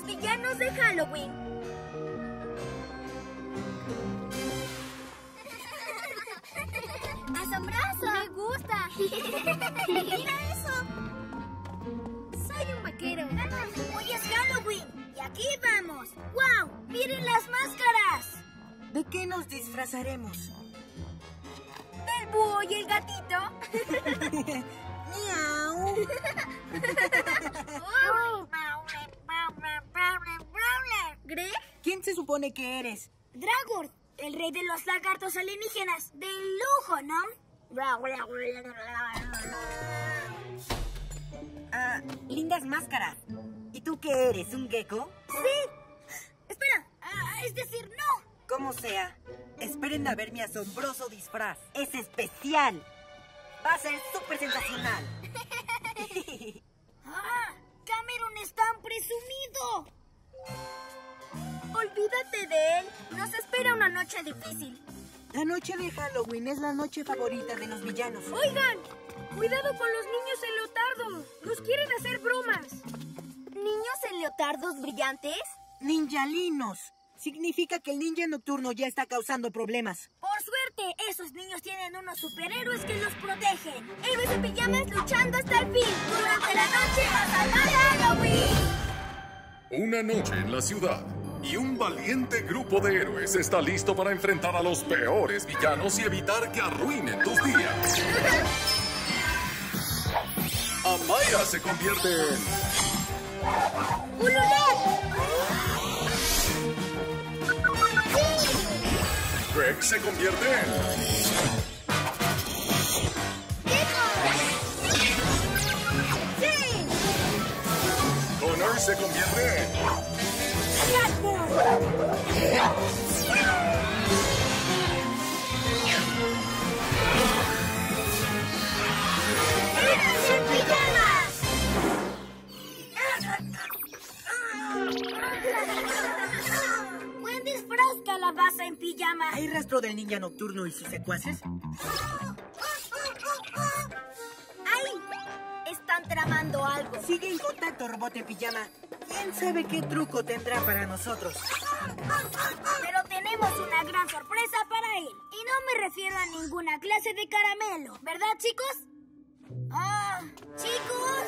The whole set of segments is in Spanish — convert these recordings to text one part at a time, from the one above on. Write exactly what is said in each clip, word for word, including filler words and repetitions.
villanos de Halloween. ¡Asombroso! ¡Me gusta! ¡Mira eso! Soy un vaquero. Hoy es Halloween y aquí vamos. ¡Wow! ¡Miren las máscaras! ¿De qué nos disfrazaremos? ¿Del búho y el gatito? ¡Miau! ¿Greg? ¿Quién se supone que eres? Dragor, el rey de los lagartos alienígenas. De lujo, ¿no? Ah, lindas máscaras. ¿Y tú qué eres, un gecko? Sí. Espera, ah, es decir, no. Como sea, esperen a ver mi asombroso disfraz. Es especial. Va a ser súper sensacional. ¡Ah! ¡Cameron es tan presumido! Olvídate de él. Nos espera una noche difícil. La noche de Halloween es la noche favorita de los villanos. ¡Oigan! ¡Cuidado con los niños en leotardo! ¡Nos quieren hacer bromas! ¿Niños en leotardos brillantes? Ninjalinos. Significa que el ninja nocturno ya está causando problemas. Por suerte, esos niños tienen unos superhéroes que los protegen. Héroes en pijamas luchando hasta el fin. Durante la noche a salvar Halloween. Una noche en la ciudad y un valiente grupo de héroes está listo para enfrentar a los peores villanos y evitar que arruinen tus días. Amaya se convierte en... ¡Ululet! Greg se convierte en... ¡Sí! Connor se convierte en... ¡Héroes en pijamas! Buen disfraz, calabaza en pijama. ¿Hay rastro del ninja nocturno y sus secuaces? ¡Ay! Están tramando algo. Sigue en contacto, robot en pijama. ¿Quién sabe qué truco tendrá para nosotros? Pero tenemos una gran sorpresa para él. Y no me refiero a ninguna clase de caramelo. ¿Verdad, chicos? ¡Ah! ¡Chicos!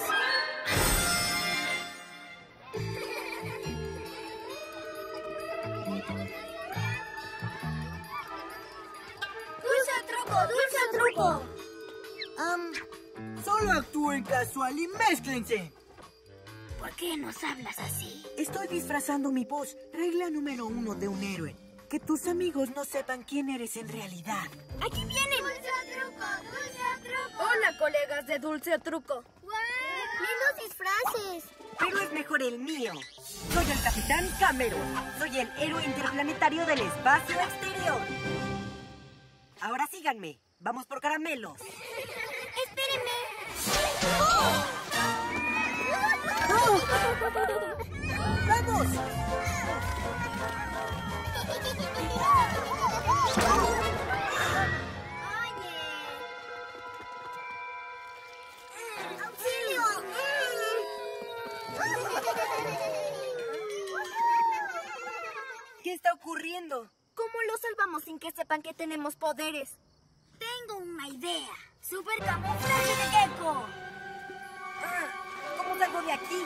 ¡Dulce al truco! ¡Dulce al truco! Um, solo actúen casual y mézclense. ¿Por qué nos hablas así? Estoy disfrazando mi voz. Regla número uno de un héroe. Que tus amigos no sepan quién eres en realidad. ¡Aquí vienen! ¡Dulce al truco! ¡Dulce al truco! Hola, colegas de Dulce al Truco. ¡Lindos disfraces! Pero es mejor el mío. Soy el Capitán Cameron. Soy el héroe interplanetario del espacio exterior. Ahora síganme. Vamos por caramelos. ¡Espérenme! ¡Vamos! ¡Oye! ¡Auxilio! ¿Qué está ocurriendo? ¿Cómo lo salvamos sin que sepan que tenemos poderes? Tengo una idea. ¡Super camuflaje de gecko! ¿Cómo salgo de aquí?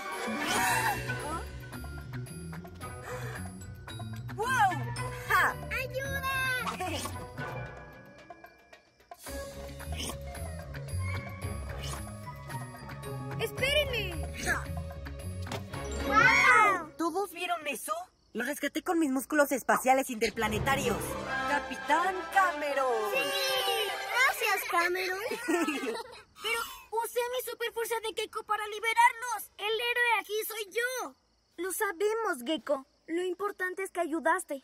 ¡Wow! ¡Ja! ¡Ayuda! ¡Espérenme! ¡Wow! ¿Todos vieron eso? Lo rescaté con mis músculos espaciales interplanetarios. ¡Capitán Cameron! ¡Sí! ¡Gracias, Cameron! Pero usé mi superfuerza de Gecko para liberarlos. El héroe aquí soy yo. Lo sabemos, Gecko. Lo importante es que ayudaste.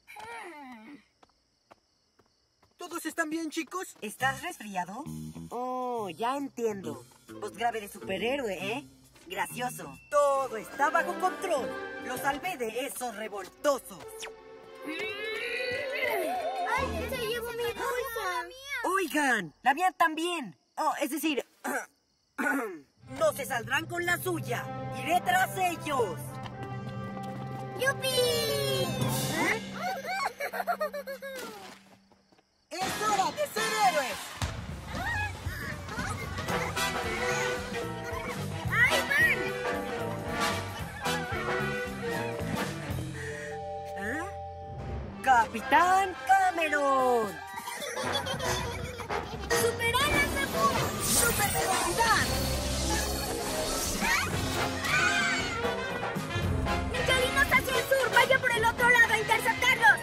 ¿Todos están bien, chicos? ¿Estás resfriado? Oh, ya entiendo. Voz grave de superhéroe, ¿eh? Gracioso. Todo está bajo control. Lo salvé de esos revoltosos. ¡Ay, se llevó mi bolsa! Oigan, la mía también. Oh, es decir, no se saldrán con la suya. Iré tras ellos. ¡Yupi! ¿Eh? ¡Es hora de ser héroes! ¡Ahí van! ¿Eh? ¡Capitán Cameron! ¡Super alas de boom! ¡Super velocidad! ¡Nicholinos hacia el sur! ¡Vaya por el otro lado a interceptarlos!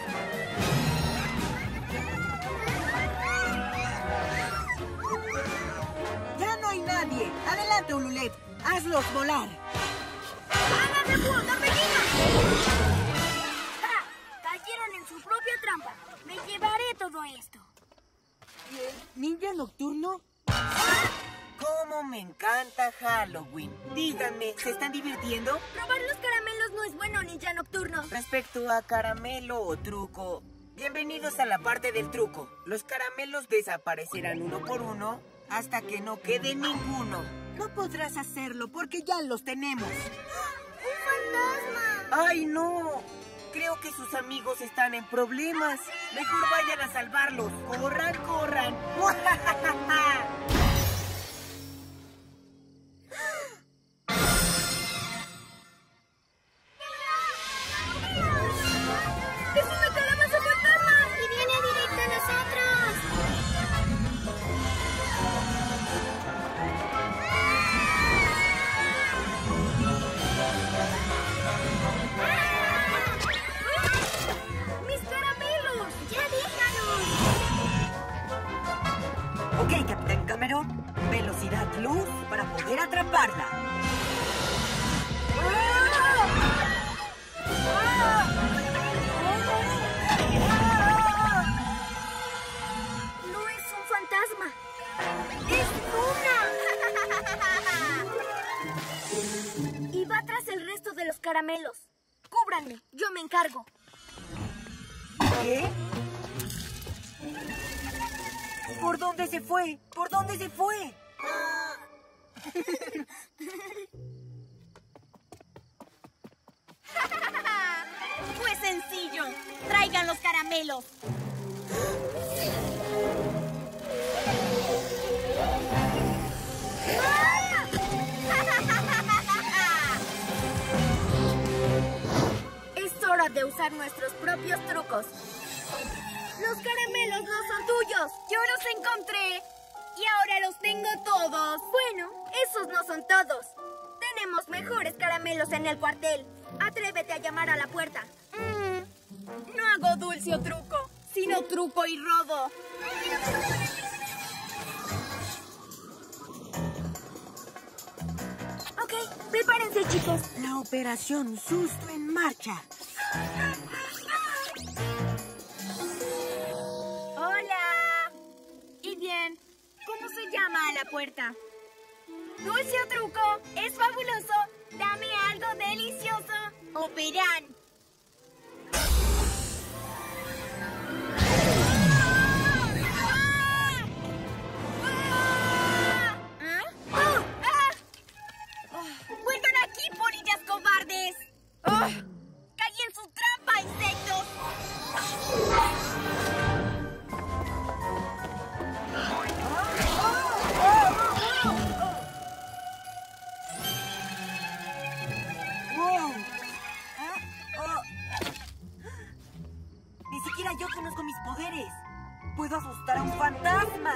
¡Ya no hay nadie! ¡Adelante, Ululet! ¡Hazlos volar! ¡Alas de boom! ¡Torbellinos! ¡Ja! Cayeron en su propia trampa. Me llevaré todo esto. ¿Ninja nocturno? ¡Cómo me encanta Halloween! Díganme, ¿se están divirtiendo? Probar los caramelos no es bueno, ninja nocturno. Respecto a caramelo o truco, bienvenidos a la parte del truco. Los caramelos desaparecerán uno por uno hasta que no quede ninguno. No podrás hacerlo porque ya los tenemos. ¡Un fantasma! ¡Ay, no! Creo que sus amigos están en problemas. Mejor vayan a salvarlos. ¡Corran, corran! ¡Es una calabaza fantasma! ¡Y viene directo a nosotros! ¡Ah! ¡Mis caramelos! ¡Ya déjanos! Ok, Capitán Cameron. Velocidad luz para poder atraparla. No es un fantasma. ¡Es Luna! Y va tras el resto de los caramelos. Cúbranme, yo me encargo. ¿Qué? ¿Por dónde se fue? ¿Por dónde se fue? Fue sencillo. Traigan los caramelos. Es hora de usar nuestros propios trucos. Los caramelos no son tuyos. Yo los encontré. Y ahora los tengo todos. Bueno, esos no son todos. Tenemos mejores caramelos en el cuartel. Atrévete a llamar a la puerta. Mm, no hago dulce o truco, sino truco y robo. Ok, prepárense, chicos. La operación Susto en marcha. Hola. ¿Y bien? ¿Cómo se llama a la puerta? Dulce o truco, es fabuloso. Dame algo delicioso. Operán. ¡Vuelvan aquí, polillas cobardes! ¡Caí en su trampa, insectos! ¡Wow! ¿Ah? Oh. Ni siquiera yo conozco mis poderes. Puedo asustar a un fantasma.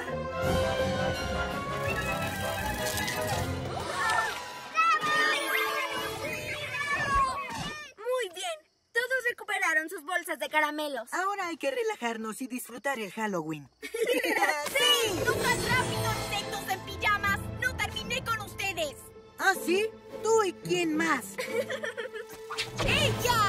Muy bien. Todos recuperaron sus bolsas de caramelos. Ahora hay que relajarnos y disfrutar el Halloween. ¡Sí! ¡No más rápido, insectos en pijamas! ¡No terminé con ustedes! ¿Ah, sí? ¿Tú y quién más? ¡Ella!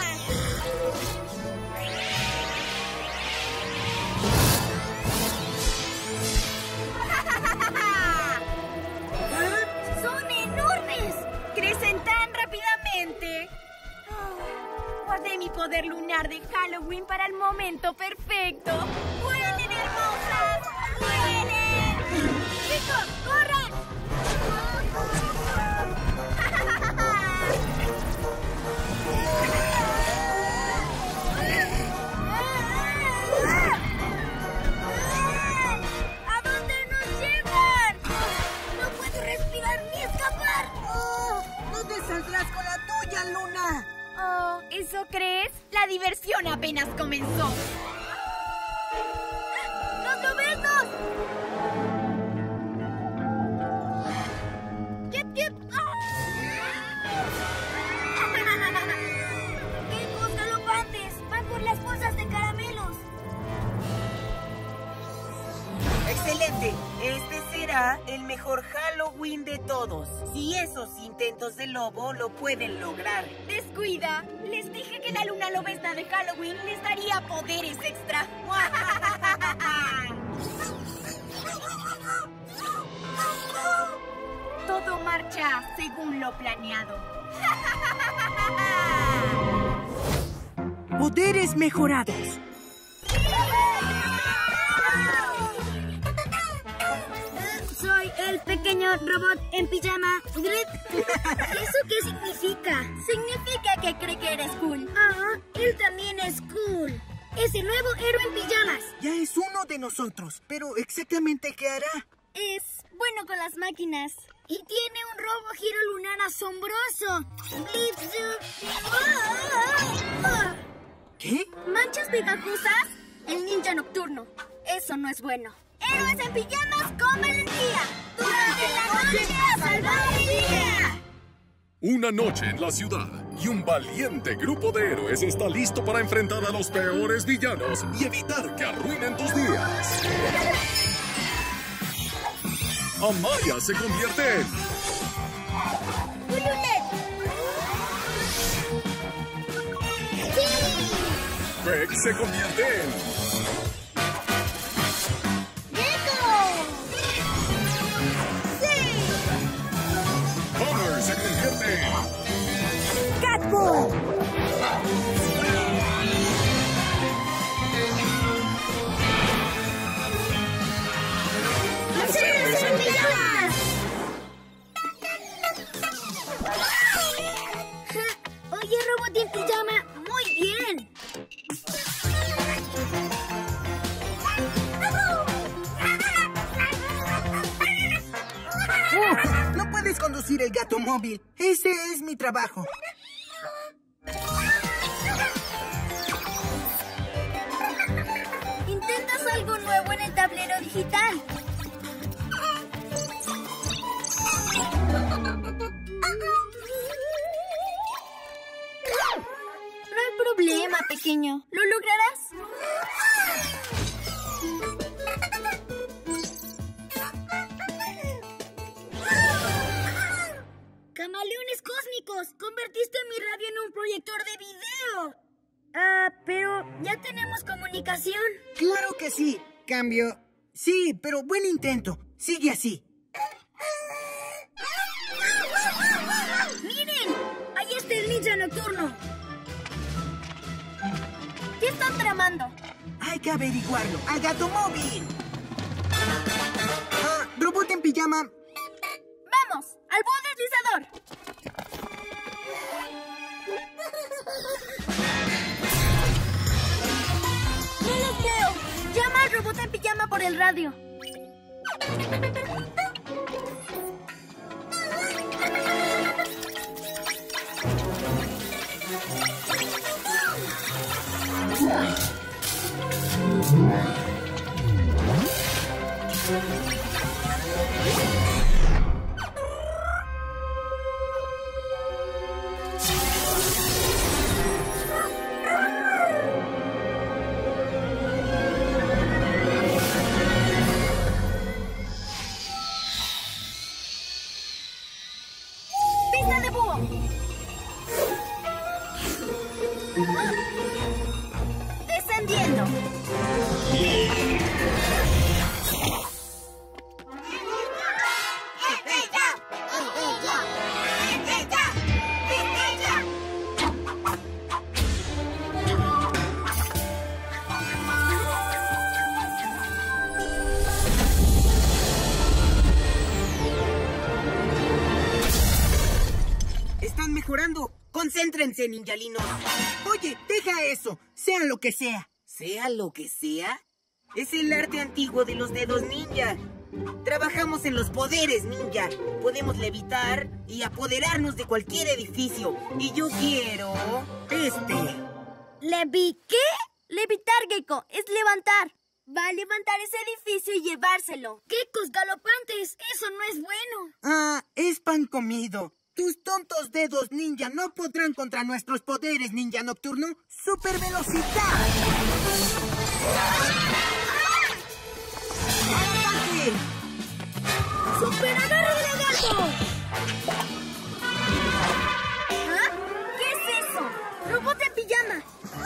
¡Son enormes! ¡Crecen tan rápidamente! Guardé mi poder lunar de Halloween para el momento perfecto. ¡Vuelen, hermosas! ¡Vuelen! ¡Chicos, corran! Oh, ¿eso crees? La diversión apenas comenzó. ¡Los lobeznos! ¡Yep, yep! ¡Geckos galopantes! ¡Van por las bolsas de caramelos! ¡Excelente! Este será el mejor Halloween de todos. Si esos intentos de lobo lo pueden lograr. Descuida. Les dije que la luna lobezna de Halloween les daría poderes extra. Todo marcha según lo planeado. Poderes mejorados. Soy el pequeño robot en pijama. ¿Eso qué significa? Significa que cree que eres cool. Ah, él también es cool. Es el nuevo héroe en pijamas. Ya es uno de nosotros, pero exactamente ¿qué hará? Es bueno con las máquinas. Y tiene un robo giro lunar asombroso. Blip, zoom. ¡Ah! ¡Ah! ¿Qué? ¿Manchas pegajosas? El ninja nocturno. Eso no es bueno. ¡Héroes en pijamas comen el día! ¡Durante la noche a salvar el día! Una noche en la ciudad y un valiente grupo de héroes está listo para enfrentar a los peores villanos y evitar que arruinen tus días. Amaya se convierte en... ¡Juliet! ¡Sí! Greg se convierte en... ¡Gecko! ¡Sí! Connor se convierte en... ¡Catbull! ¡Los héroes en pijamas! Oye, robot en pijama, muy bien. Oh, no puedes conducir el gato móvil. Ese es mi trabajo. ¿Intentas algo nuevo en el tablero digital? No hay problema, pequeño. ¿Lo lograrás? ¡Camaleones cósmicos! ¡Convertiste mi radio en un proyector de video! Ah, pero ya tenemos comunicación. Claro que sí. Cambio. Sí, pero buen intento. Sigue así. ¡Miren! ¡Ahí está el ninja nocturno! ¿Qué están tramando? Hay que averiguarlo. ¡Al gato móvil! Ah, robot en pijama. ¡Vamos! ¡Al búho deslizador! ¡No los veo! ¡Llama al robot en pijama por el radio! ¡Pista de búho! ¡Descendiendo! Están mejorando. Concéntrense, ninjalinos. Oye, deja eso. Sea lo que sea. ¿Sea lo que sea? Es el arte antiguo de los dedos ninja. Trabajamos en los poderes ninja. Podemos levitar y apoderarnos de cualquier edificio. Y yo quiero... este. ¿Levi qué? Levitar, Gecko, es levantar. Va a levantar ese edificio y llevárselo. ¡Geckos galopantes! ¡Eso no es bueno! Ah, es pan comido. Tus tontos dedos ninja no podrán contra nuestros poderes ninja nocturno. ¡Super velocidad! ¡Ataque! ¡Super agarre de lagarto! ¿Ah? ¿Qué es eso? ¡Robot en pijama!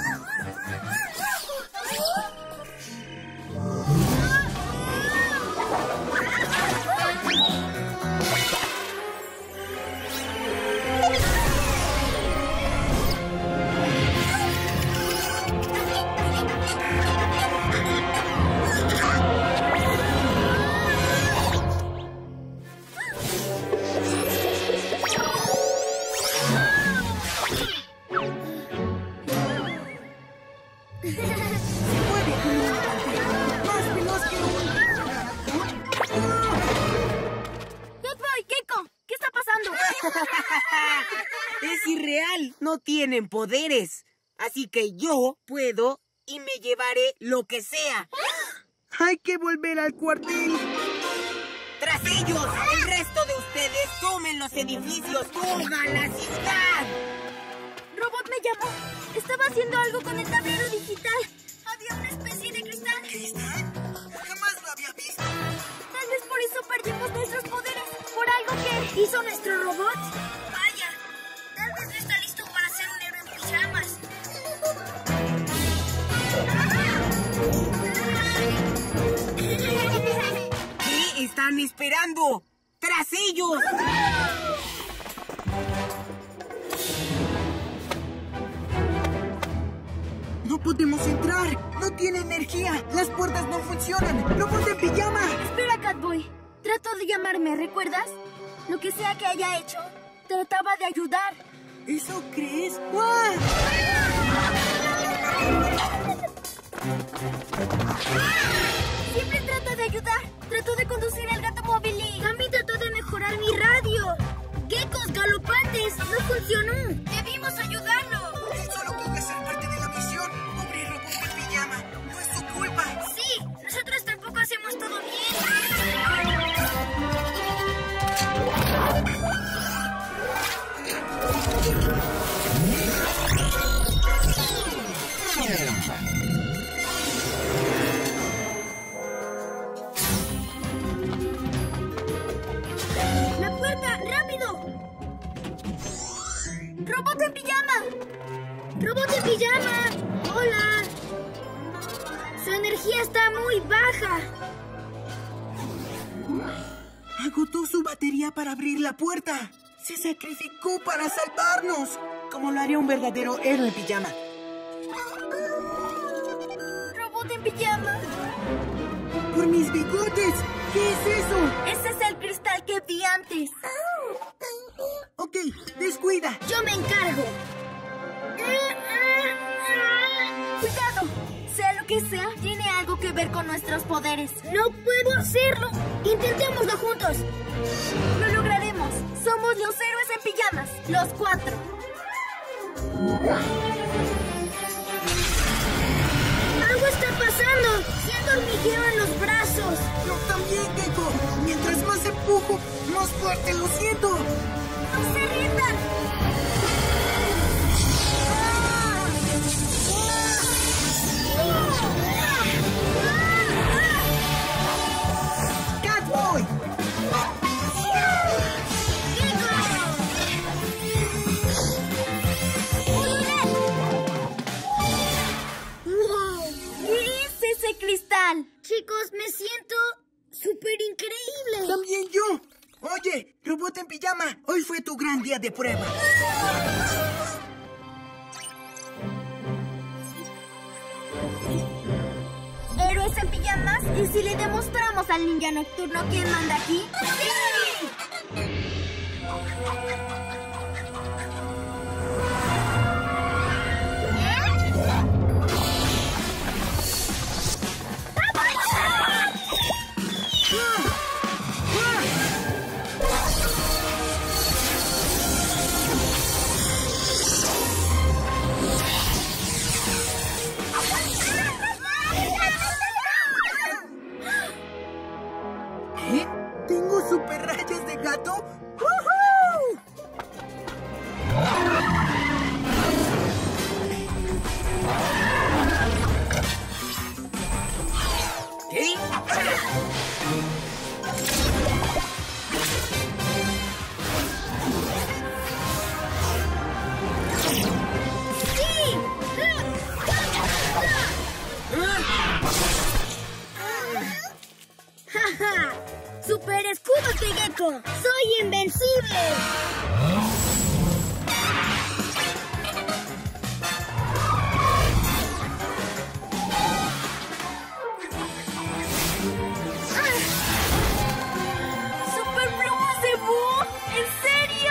Es irreal, no tienen poderes. Así que yo puedo y me llevaré lo que sea. Hay que volver al cuartel. ¡Tras ellos! El resto de ustedes tomen los edificios, toda la ciudad. Robot me llamó. Estaba haciendo algo con el tablero digital. Había una especie de cristal. ¿Cristal? Jamás lo había visto. Tal vez por eso perdimos nuestros poderes. Por algo que hizo nuestro robot. Vaya, tal vez no está listo para ser un héroe en pijamas. ¿Qué están esperando? ¡Tras ellos! ¡No podemos entrar! ¡No tiene energía! ¡Las puertas no funcionan! ¡Robot en pijama! Espera, Catboy. Trató de llamarme, ¿recuerdas? Lo que sea que haya hecho, trataba de ayudar. ¿Eso crees? ¡Guau! Siempre trata de ayudar. Trató de conducir el gato móvil y también trató de mejorar mi radio. ¡Geckos galopantes! ¡No funcionó! ¡Debimos ayudarlo! Solo quería ser parte de la misión. Pobre robot en pijama. No es su culpa. Sí, nosotros tampoco hacemos todo bien. ¡La puerta! ¡Rápido! ¡Robot en pijama! ¡Robot en pijama! ¡Hola! Su energía está muy baja. Agotó su batería para abrir la puerta. Se sacrificó para salvarnos. Como lo haría un verdadero héroe en pijama. ¡Robot en pijama! ¡Por mis bigotes! ¿Qué es eso? Ese es el cristal que vi antes. Ok, descuida. Yo me encargo. Cuidado. Sea lo que sea, tiene algo que ver con nuestros poderes. No puedo hacerlo. Intentémoslo juntos. Lo lograremos. Somos los héroes en pijamas. Los cuatro. Algo está pasando. Siento hormigueo en los brazos. Yo también, Gecko. Mientras más empujo, más fuerte lo siento. ¡No se rindan! ¡Catboy! ¡Wow! ¿Qué es ese cristal? Chicos, me siento súper increíble. También yo. Oye, robot en pijama, hoy fue tu gran día de prueba. ¿Héroes en pijamas? ¿Y si le demostramos al ninja nocturno quién manda aquí? ¡Sí! ¡Gecko! ¡Soy invencible! ¿Superplumas de búho? ¿En serio?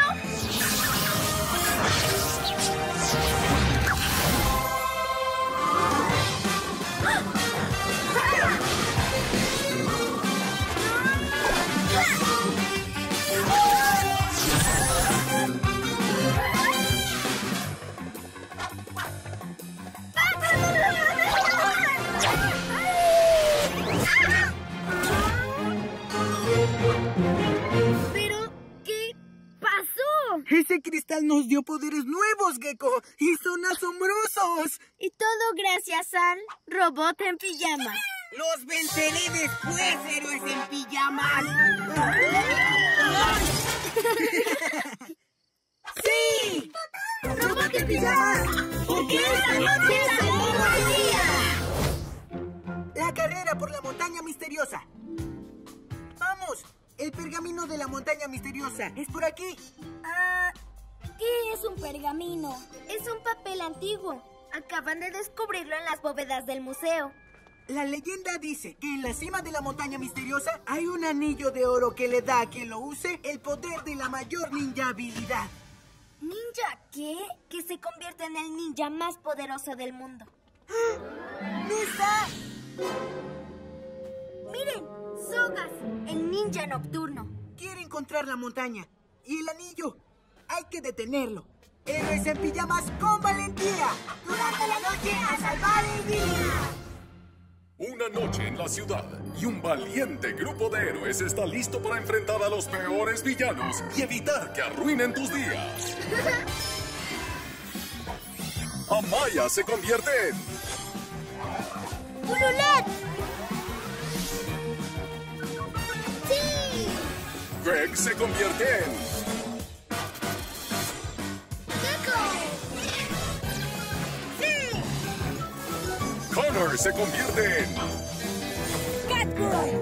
¿Pero qué pasó? Ese cristal nos dio poderes nuevos, Gecko, y son asombrosos. Y todo gracias al robot en pijama. ¡Los venceré después, héroes en pijamas! ¡Sí! ¡Robot en pijama! Porque esta noche es el mejor día. La carrera por la montaña misteriosa. ¡Vamos! El pergamino de la montaña misteriosa es por aquí. Ah, ¿qué es un pergamino? Es un papel antiguo. Acaban de descubrirlo en las bóvedas del museo. La leyenda dice que en la cima de la montaña misteriosa hay un anillo de oro que le da a quien lo use el poder de la mayor ninja habilidad. ¿Ninja qué? Que se convierte en el ninja más poderoso del mundo. ¡No está! ¡Miren! Sogas, el ninja nocturno. Quiere encontrar la montaña y el anillo. Hay que detenerlo. Héroes en pijamas con valentía. Durante la noche a salvar el día. Una noche en la ciudad y un valiente grupo de héroes está listo para enfrentar a los peores villanos y evitar que arruinen tus días. Amaya se convierte en ¡Ululet! ¡Sí! Greg se convierte en ¡Gecko! ¡Sí! Connor se convierte en ¡Catboy!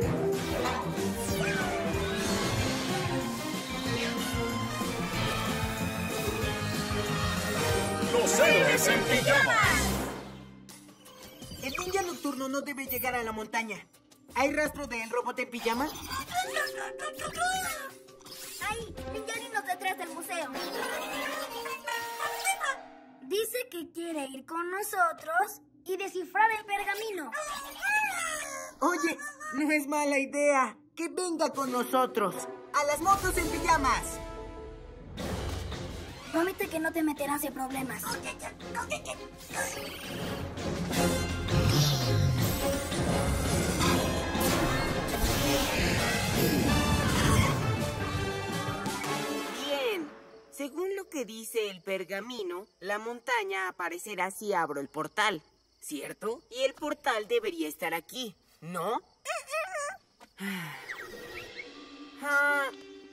Los héroes en pijamas. El ninja nocturno no debe llegar a la montaña. ¿Hay rastro del robot en pijama? ¡Ay! Villaninos detrás del museo. Dice que quiere ir con nosotros y descifrar el pergamino. Oye, no es mala idea. Que venga con nosotros. ¡A las motos en pijamas! Promete que no te meterás en problemas. Bien, según lo que dice el pergamino, la montaña aparecerá si abro el portal, ¿cierto? Y el portal debería estar aquí, ¿no? Ah.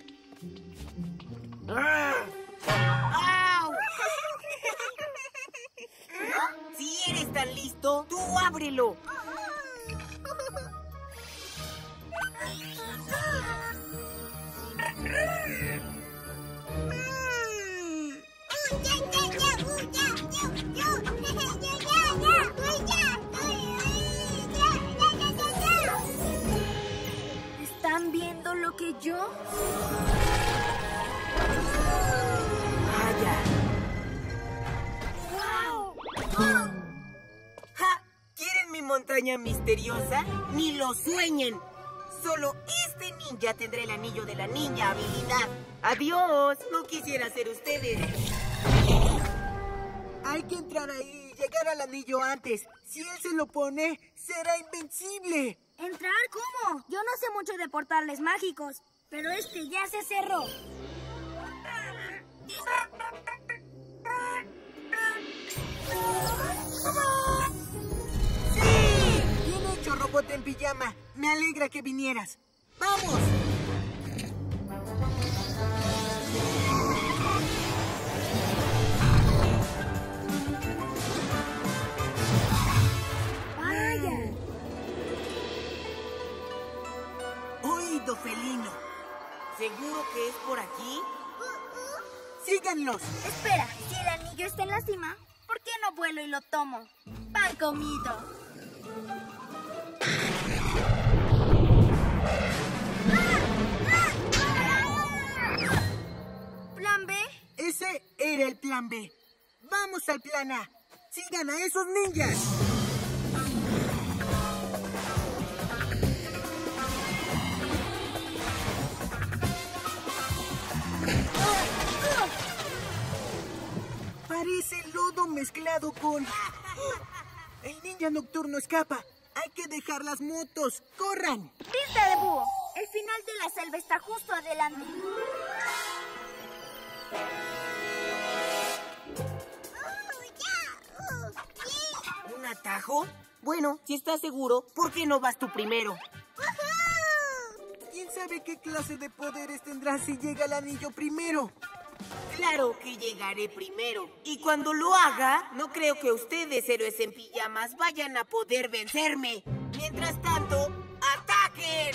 Ah. ¡Au! Si eres tan listo, tú ábrelo. ¿Están viendo lo que yo? Vaya. ¡Wow! ¡Ja! ¿Quieren mi montaña misteriosa? ¡Ni lo sueñen! Solo este ninja tendrá el anillo de la ninja habilidad. ¡Adiós! No quisiera ser ustedes. Hay que entrar ahí y llegar al anillo antes. Si él se lo pone, será invencible. ¿Entrar? ¿Cómo? Yo no sé mucho de portales mágicos, pero este ya se cerró. ¡Sí! Bien hecho, robot en pijama. Me alegra que vinieras. ¡Vamos! ¡Vaya! Oído felino. Seguro síganlos. Espera, si el anillo está en la cima, ¿por qué no vuelo y lo tomo? ¡Pan comido! ¿Plan B? Ese era el plan B. Vamos al plan A. ¡Sigan a esos ninjas! Parece lodo mezclado con... El ninja nocturno escapa. Hay que dejar las motos. ¡Corran! ¡Vista de búho! El final de la selva está justo adelante. ¿Un atajo? Bueno, si estás seguro, ¿por qué no vas tú primero? ¿Quién sabe qué clase de poderes tendrás si llega el anillo primero? Claro que llegaré primero. Y cuando lo haga, no creo que ustedes, héroes en pijamas, vayan a poder vencerme. Mientras tanto, ¡ataquen!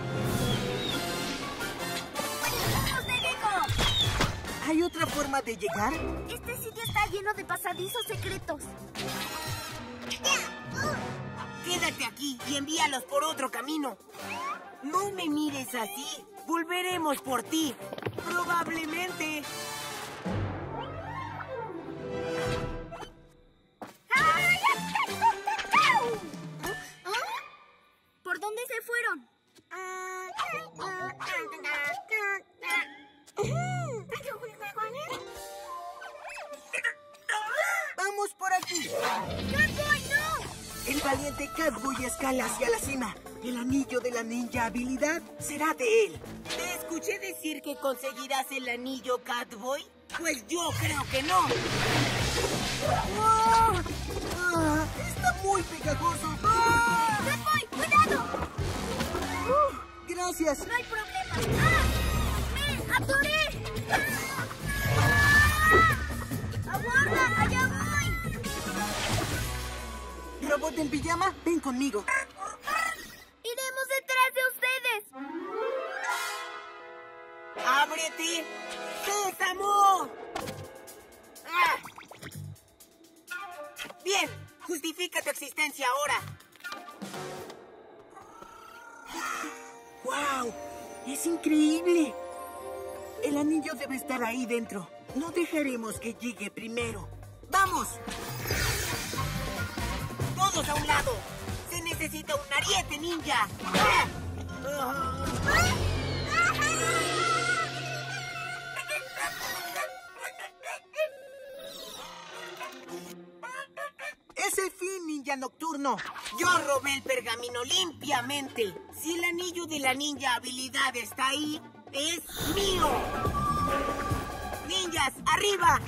¡Vamos de Gecko! ¿Hay otra forma de llegar? Este sitio está lleno de pasadizos secretos. Quédate aquí y envíalos por otro camino. No me mires así. Volveremos por ti. Probablemente. ¿Por dónde se fueron? ¡Vamos por aquí! ¡Catboy, no! El valiente Catboy escala hacia la cima. El anillo de la ninja habilidad será de él. ¿Te escuché decir que conseguirás el anillo, Catboy? Pues yo creo que no. ¡Oh! ¡Ah! ¡Está muy pegajoso! ¡Ah! ¡Catboy, cuidado! ¡Uh! ¡Gracias! No hay problema. ¡Ah! ¡Me atoré! ¡Ah! ¡Aguarda! ¡Allá voy! ¿Robot del pijama? Ven conmigo. ¡Iremos detrás de ustedes! ¡Ábrete! ¡Sésamo! ¡Ah! Bien, justifica tu existencia ahora. ¡Wow! ¡Es increíble! El anillo debe estar ahí dentro. No dejaremos que llegue primero. ¡Vamos! ¡Todos a un lado! ¡Se necesita un ariete ninja! ¡Ah! ¡Ah! ¡Ese fin, ninja nocturno! Yo robé el pergamino limpiamente. Si el anillo de la ninja habilidad está ahí, es mío. ¡Ninjas, arriba!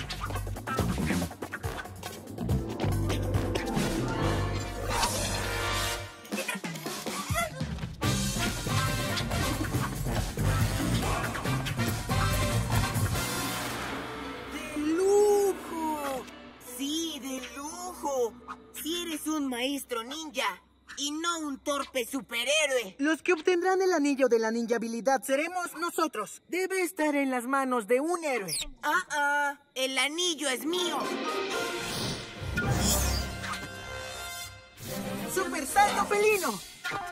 ¡De lujo! ¡Sí, de lujo! Si eres un maestro ninja y no un torpe superhéroe. Los que obtendrán el anillo de la ninja habilidad seremos nosotros. Debe estar en las manos de un héroe. Ah, ah, el anillo es mío. ¡Super salto felino!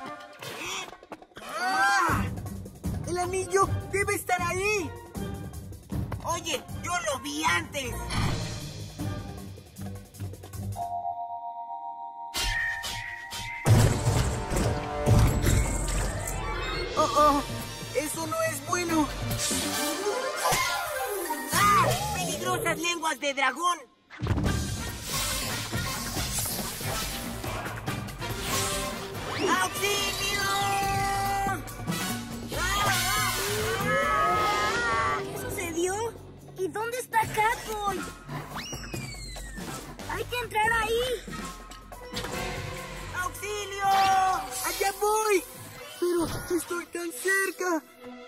¡Ah! El anillo debe estar ahí. Oye, yo lo vi antes. Oh, oh, eso no es bueno. ¡Ah! ¡Peligrosas lenguas de dragón! ¡Auxilio! ¿Qué sucedió? ¿Y dónde está Catboy? ¡Hay que entrar ahí! ¡Auxilio! ¡Allá voy! ¡Pero estoy tan cerca!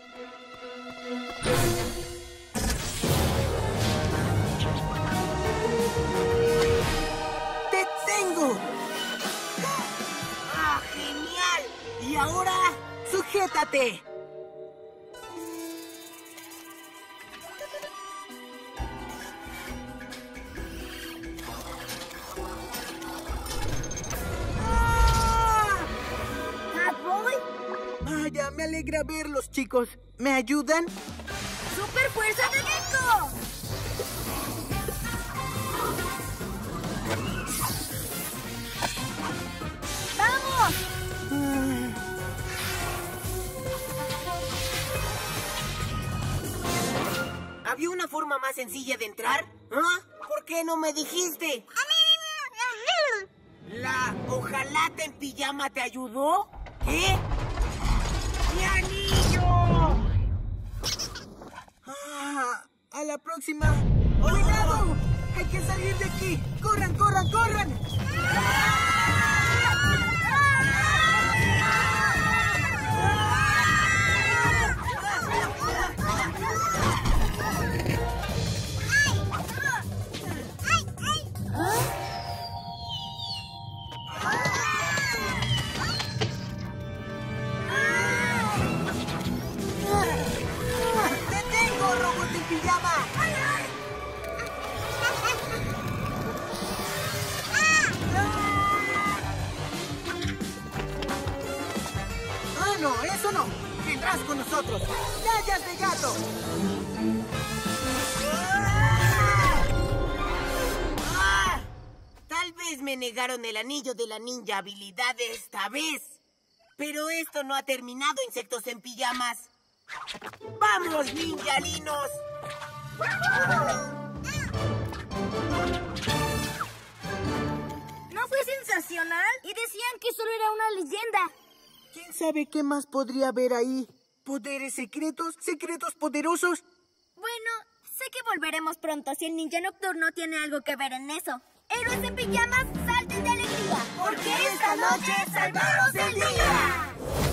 ¡Te tengo! ¡Ah, genial! Y ahora, ¡sujétate! Me alegra verlos, chicos. ¿Me ayudan? ¡Super fuerza de Gecko! ¡Vamos! ¿Había una forma más sencilla de entrar? ¿Ah? ¿Por qué no me dijiste? ¿La ojalata en pijama te ayudó? ¿Qué? ¡Mi anillo! Ah, a la próxima. ¡Cuidado! ¡Hay que salir de aquí! ¡Corran, corran, corran! ¡Te tengo, robot en pijama! ¡Ah, no! ¡Eso no! ¡Vendrás con nosotros! ¡Tallas de gato! ¡Ah! Tal vez me negaron el anillo de la ninja habilidad esta vez. Pero esto no ha terminado, insectos en pijamas. ¡Vamos, ninjalinos! ¿No fue sensacional? Y decían que solo era una leyenda. ¿Quién sabe qué más podría haber ahí? ¿Poderes secretos? ¿Secretos poderosos? Bueno, sé que volveremos pronto si el ninja nocturno tiene algo que ver en eso. ¡Héroes en pijamas, salten de alegría! Porque esta noche salvamos el día.